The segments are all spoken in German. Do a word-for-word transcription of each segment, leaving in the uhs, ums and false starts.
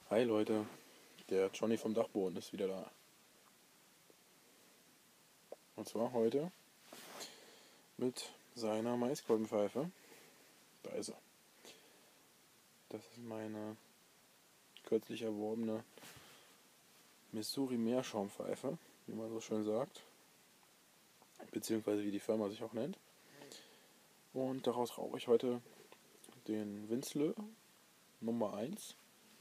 Hi Leute, der Johnny vom Dachboden ist wieder da. Und zwar heute mit seiner Maiskolbenpfeife. Da ist er. Das ist meine kürzlich erworbene Missouri Meerschaumpfeife, wie man so schön sagt. Beziehungsweise wie die Firma sich auch nennt. Und daraus rauche ich heute den Winslow Nummer eins.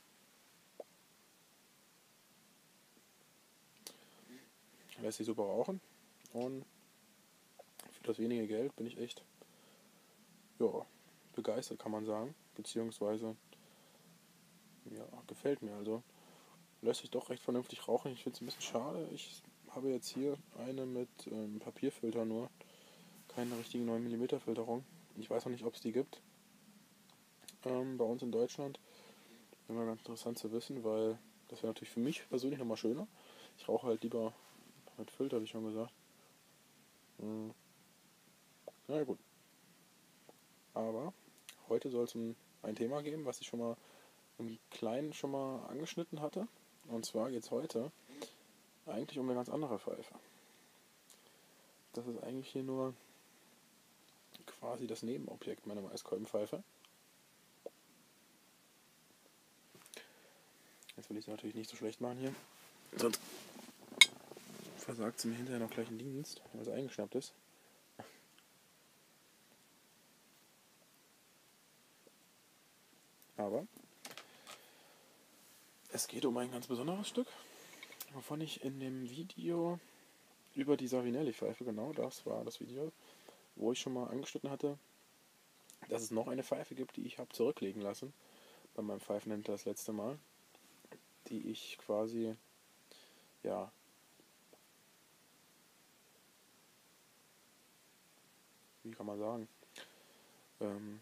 Lässt sich super rauchen. Und für das wenige Geld bin ich echt ja, begeistert, kann man sagen. Beziehungsweise ja, gefällt mir also. Lässt sich doch recht vernünftig rauchen. Ich finde es ein bisschen schade. Ich habe jetzt hier eine mit ähm, Papierfilter nur. Keine richtigen neun Millimeter Filterung. Ich weiß noch nicht, ob es die gibt. Ähm, bei uns in Deutschland. Immer ganz interessant zu wissen, weil das wäre natürlich für mich persönlich nochmal schöner. Ich rauche halt lieber mit Filter, wie schon gesagt. Hm. Na ja, gut. Aber heute soll es um ein Thema geben, was ich schon mal im Kleinen schon mal angeschnitten hatte. Und zwar geht es heute eigentlich um eine ganz andere Pfeife. Das ist eigentlich hier nur quasi das Nebenobjekt meiner Maiskolbenpfeife. Jetzt will ich sie natürlich nicht so schlecht machen hier. Sonst versagt sie mir hinterher noch gleich einen Dienst, weil sie eingeschnappt ist. Aber es geht um ein ganz besonderes Stück, wovon ich in dem Video über die Savinelli-Pfeife, genau das war das Video, wo ich schon mal angeschnitten hatte, dass es noch eine Pfeife gibt, die ich habe zurücklegen lassen bei meinem Pfeifenhändler das letzte Mal, die ich quasi, ja, wie kann man sagen, ähm,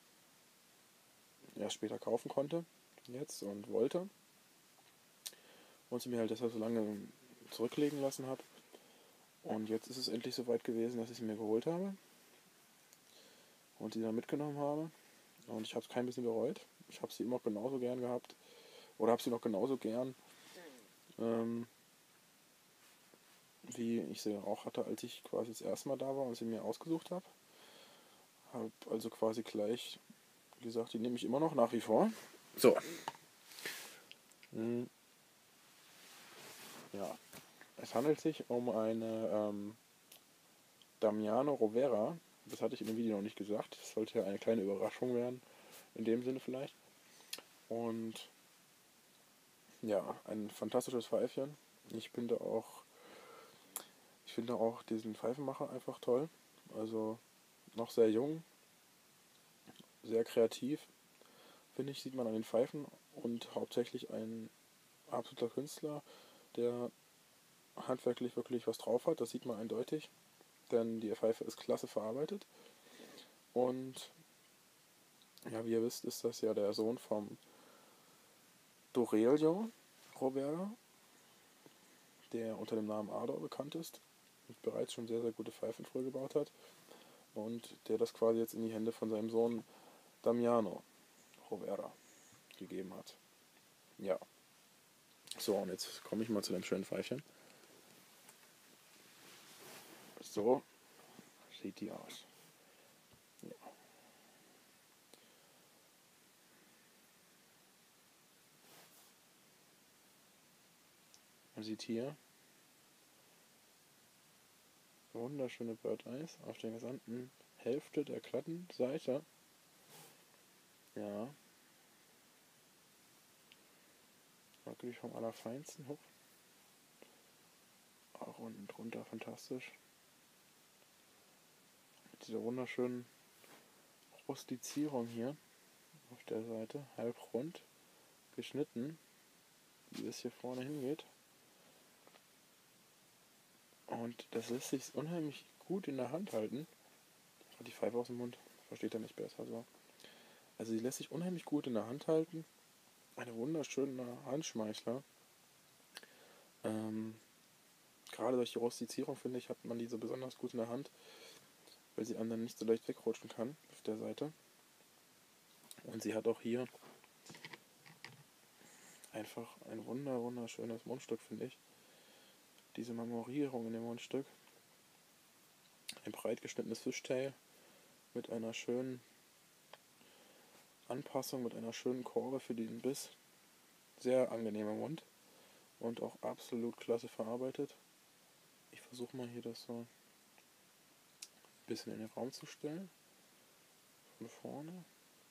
erst später kaufen konnte jetzt und wollte und sie mir halt deshalb so lange zurücklegen lassen habe. Und jetzt ist es endlich soweit gewesen, dass ich sie mir geholt habe und sie dann mitgenommen habe. Und ich habe es kein bisschen bereut. Ich habe sie immer noch genauso gern gehabt. Oder habe sie noch genauso gern, ähm, wie ich sie auch hatte, als ich quasi das erste Mal da war und sie mir ausgesucht habe. Habe also quasi gleich gesagt, die nehme ich immer noch nach wie vor. So. Hm. Ja. Es handelt sich um eine ähm, Damiano Rovera. Das hatte ich in dem Video noch nicht gesagt. Das sollte ja eine kleine Überraschung werden. In dem Sinne vielleicht. Und ja, ein fantastisches Pfeifchen. Ich finde auch, ich finde auch diesen Pfeifenmacher einfach toll. Also noch sehr jung, sehr kreativ, finde ich, sieht man an den Pfeifen und hauptsächlich ein absoluter Künstler, der handwerklich wirklich was drauf hat. Das sieht man eindeutig, denn die Pfeife ist klasse verarbeitet. Und ja, wie ihr wisst, ist das ja der Sohn vom Dorelio Rovera, der unter dem Namen Ardor bekannt ist und bereits schon sehr, sehr gute Pfeifen früher gebaut hat und der das quasi jetzt in die Hände von seinem Sohn Damiano Rovera gegeben hat. Ja. So, und jetzt komme ich mal zu dem schönen Pfeifchen. So sieht die aus. Ja. Man sieht hier wunderschöne Bird Eyes auf der gesamten Hälfte der glatten Seite. Ja. Wirklich vom Allerfeinsten hoch. Auch unten drunter fantastisch. Mit dieser wunderschönen Rustizierung hier auf der Seite, halb rund geschnitten, wie es hier vorne hingeht. Und das lässt sich unheimlich gut in der Hand halten. Die Pfeife aus dem Mund, versteht er nicht besser so. Also sie lässt sich unheimlich gut in der Hand halten. Eine wunderschöne Handschmeichler. Ähm, gerade durch die Rustizierung, finde ich, hat man diese besonders gut in der Hand, weil sie einem dann nicht so leicht wegrutschen kann auf der Seite. Und sie hat auch hier einfach ein wunder, wunderschönes Mundstück, finde ich. Diese Marmorierung in dem Mundstück. Ein breit geschnittenes Fishtail mit einer schönen Anpassung, mit einer schönen Korbe für den Biss. Sehr angenehmer Mund und auch absolut klasse verarbeitet. Ich versuche mal hier das so ein bisschen in den Raum zu stellen. Von vorne.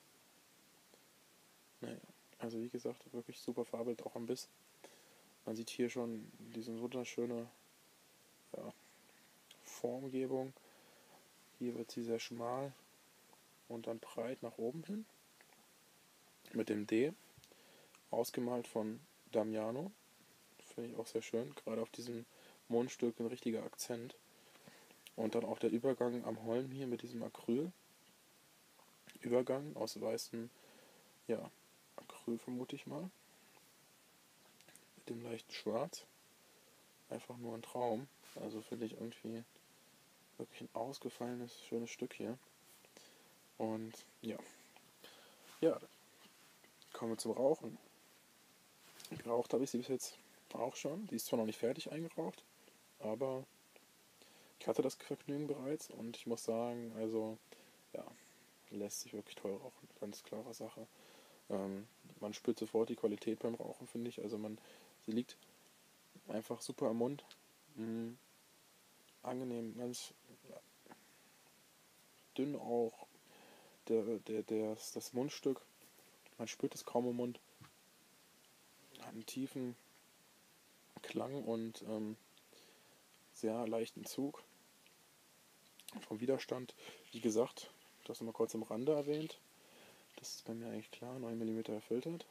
Naja, also wie gesagt, wirklich super verarbeitet, auch am Biss. Man sieht hier schon diese wunderschöne ja, Formgebung. Hier wird sie sehr schmal und dann breit nach oben hin. Mit dem D, ausgemalt von Damiano. Finde ich auch sehr schön. Gerade auf diesem Mundstück ein richtiger Akzent. Und dann auch der Übergang am Holm hier mit diesem Acryl. Übergang aus weißem, ja, Acryl vermute ich mal. Mit dem leichten Schwarz. Einfach nur ein Traum. Also finde ich irgendwie wirklich ein ausgefallenes, schönes Stück hier. Und ja. Ja, kommen wir zum Rauchen. Geraucht habe ich sie bis jetzt auch schon. Die ist zwar noch nicht fertig eingeraucht, aber ich hatte das Vergnügen bereits und ich muss sagen, also ja, lässt sich wirklich toll rauchen. Ganz klare Sache. Ähm, man spürt sofort die Qualität beim Rauchen, finde ich. Also man, sie liegt einfach super am Mund. Mhm. Angenehm, ganz ja, dünn auch. Der, der, der, das Mundstück, man spürt es kaum im Mund. Hat einen tiefen Klang und ähm, sehr leichten Zug. Vom Widerstand, wie gesagt, das nochmal kurz am Rande erwähnt. Das ist bei mir eigentlich klar, neun Millimeter erfiltert.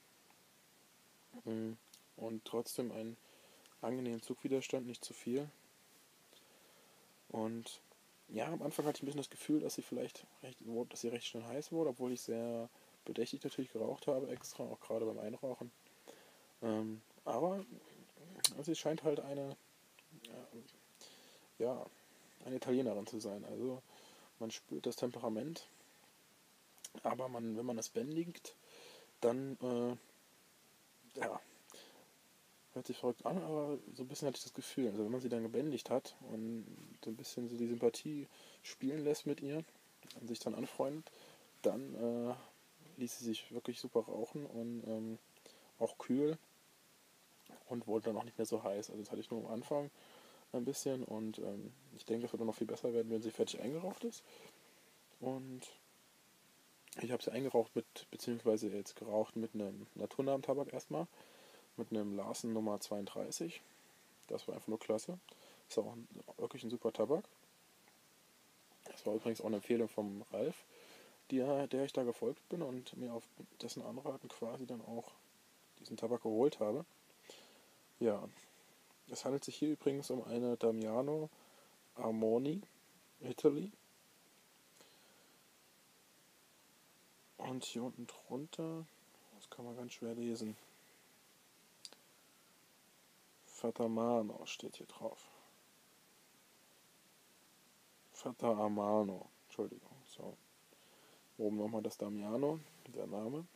Und trotzdem einen angenehmen Zugwiderstand, nicht zu viel. Und ja, am Anfang hatte ich ein bisschen das Gefühl, dass sie vielleicht recht, dass sie recht schnell heiß wurde, obwohl ich sehr bedächtig natürlich geraucht habe extra, auch gerade beim Einrauchen. Ähm, aber sie scheint halt eine, ja, eine Italienerin zu sein. Also man spürt das Temperament, aber man, wenn man es bändigt, dann äh, ja, hört sich verrückt an, aber so ein bisschen hatte ich das Gefühl. Also wenn man sie dann gebändigt hat und so ein bisschen so die Sympathie spielen lässt mit ihr und sich dann anfreundet, dann äh, ließ sie sich wirklich super rauchen und ähm, auch kühl und wurde dann auch nicht mehr so heiß. Also das hatte ich nur am Anfang ein bisschen und ähm, ich denke, es wird dann noch viel besser werden, wenn sie fertig eingeraucht ist. Und ich habe sie eingeraucht mit, beziehungsweise jetzt geraucht mit einem naturnahen Tabak erstmal, mit einem Larsen Nummer zweiunddreißig. Das war einfach nur klasse. Ist auch ein, wirklich ein super Tabak. Das war übrigens auch eine Empfehlung vom Ralf, der, der ich da gefolgt bin und mir auf dessen Anraten quasi dann auch diesen Tabak geholt habe. Ja, es handelt sich hier übrigens um eine Damiano Armoni Italy. Und hier unten drunter, das kann man ganz schwer lesen. Fatamano steht hier drauf. Fata Amano, Entschuldigung. So. Oben nochmal das Damiano, der Name.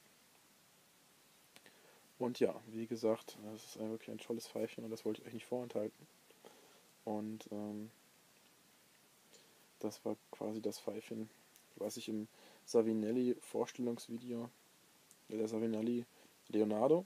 Und ja, wie gesagt, das ist ein, wirklich ein tolles Pfeifchen und das wollte ich euch nicht vorenthalten. Und ähm, das war quasi das Pfeifchen, was ich im Savinelli Vorstellungsvideo, der Savinelli Leonardo,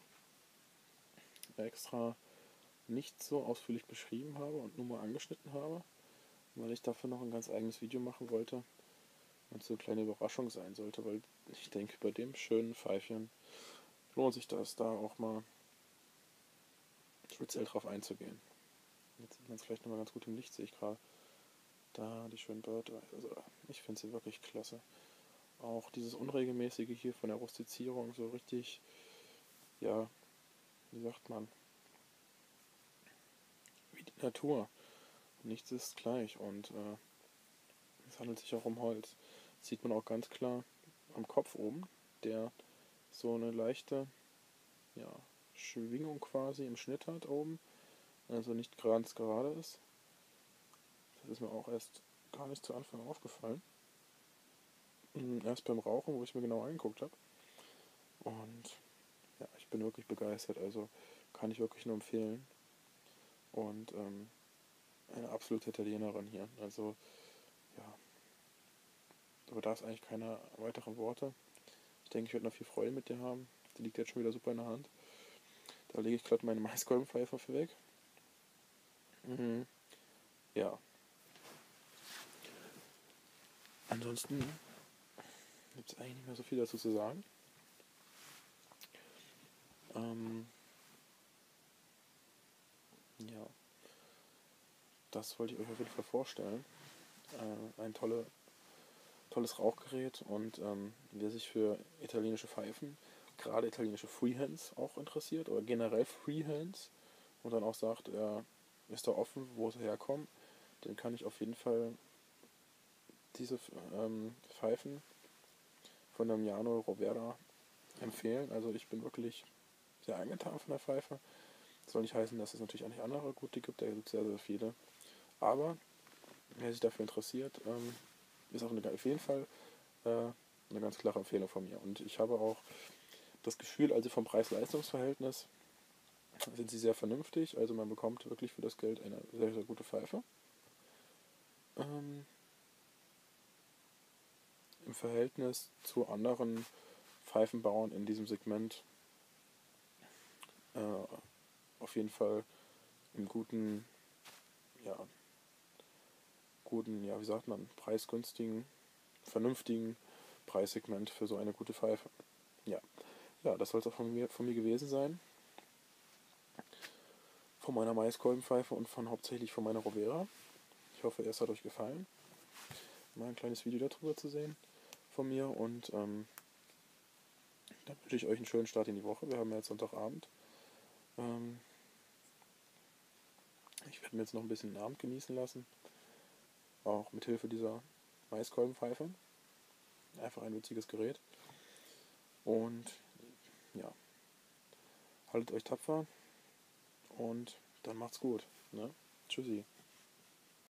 extra nicht so ausführlich beschrieben habe und nur mal angeschnitten habe, weil ich dafür noch ein ganz eigenes Video machen wollte und so eine kleine Überraschung sein sollte, weil ich denke, bei dem schönen Pfeifchen lohnt sich das, da auch mal speziell drauf einzugehen. Jetzt sieht man es vielleicht nochmal ganz gut im Licht, sehe ich gerade. Da die schönen Bird. Also ich finde sie wirklich klasse. Auch dieses Unregelmäßige hier von der Rustizierung, so richtig, ja, wie sagt man, wie die Natur. Nichts ist gleich und äh, es handelt sich auch um Holz. Das sieht man auch ganz klar am Kopf oben, der so eine leichte, ja, Schwingung quasi im Schnitt hat oben, also nicht ganz gerade ist. Das ist mir auch erst gar nicht zu Anfang aufgefallen. Erst beim Rauchen, wo ich mir genau angeguckt habe. Und ja, ich bin wirklich begeistert, also kann ich wirklich nur empfehlen. Und ähm, eine absolute Italienerin hier. Also ja, du bedarfst eigentlich keiner weiteren Worte. Ich denke, ich werde noch viel Freude mit dir haben. Die liegt jetzt schon wieder super in der Hand. Da lege ich gerade meine Maiskolbenpfeife für weg. Mhm. Ja. Ansonsten gibt es eigentlich nicht mehr so viel dazu zu sagen. Ähm, ja. Das wollte ich euch auf jeden Fall vorstellen. Äh, ein tolle, tolles Rauchgerät und ähm, wer sich für italienische Pfeifen, gerade italienische Freehands auch interessiert oder generell Freehands und dann auch sagt, er ist da offen, wo sie herkommen, den kann ich auf jeden Fall diese ähm, Pfeifen von Damiano Rovera empfehlen. Also ich bin wirklich sehr angetan von der Pfeife. Das soll nicht heißen, dass es natürlich auch nicht andere gute gibt, da gibt es sehr, sehr viele. Aber wer sich dafür interessiert, ähm, ist auch eine, auf jeden Fall äh, eine ganz klare Empfehlung von mir. Und ich habe auch das Gefühl, also vom Preis-Leistungs-Verhältnis sind sie sehr vernünftig. Also man bekommt wirklich für das Geld eine sehr, sehr gute Pfeife. Ähm, Im Verhältnis zu anderen Pfeifenbauern in diesem Segment äh, auf jeden Fall im guten, ja, guten, ja, wie sagt man, preisgünstigen, vernünftigen Preissegment für so eine gute Pfeife. Ja, ja, das soll es auch von mir, von mir gewesen sein. Von meiner Maiskolbenpfeife und von hauptsächlich von meiner Rovera. Ich hoffe, es hat euch gefallen, mal ein kleines Video darüber zu sehen von mir und ähm, dann wünsche ich euch einen schönen Start in die Woche. Wir haben ja jetzt Sonntagabend. Ähm, ich werde mir jetzt noch ein bisschen den Abend genießen lassen, auch mit Hilfe dieser Maiskolbenpfeife. Einfach ein witziges Gerät. Und ja, haltet euch tapfer und dann macht's gut. Ne? Tschüssi.